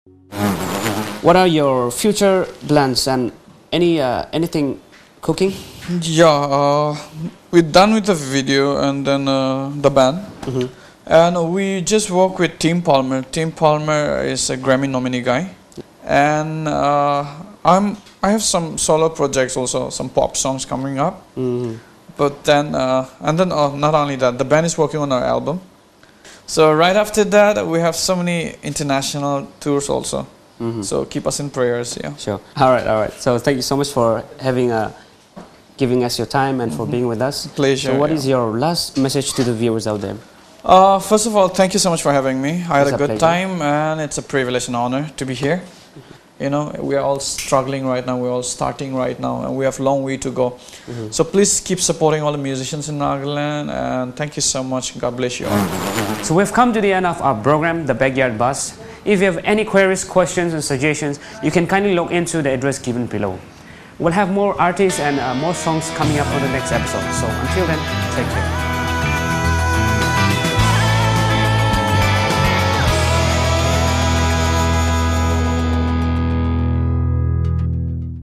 What are your future plans and anything cooking? Yeah, we're done with the video and then the band. And we just work with Tim Palmer. Tim Palmer is a Grammy nominee guy. And I have some solo projects also, some pop songs coming up. But then, not only that, the band is working on our album. So right after that, we have so many international tours also. So keep us in prayers, yeah. Sure. All right. So thank you so much for giving us your time and for being with us. Pleasure. So what is your last message to the viewers out there? First of all, thank you so much for having me. I had It's a a good pleasure. time, and it's a privilege and honor to be here. You know, we are all struggling right now, we're all starting right now, and we have a long way to go. So please keep supporting all the musicians in Nagaland, and thank you so much. God bless you all. So we've come to the end of our program, The Backyard Bus. If you have any queries, questions and suggestions, you can kindly log into the address given below. We'll have more artists and more songs coming up on the next episode. So until then, take care.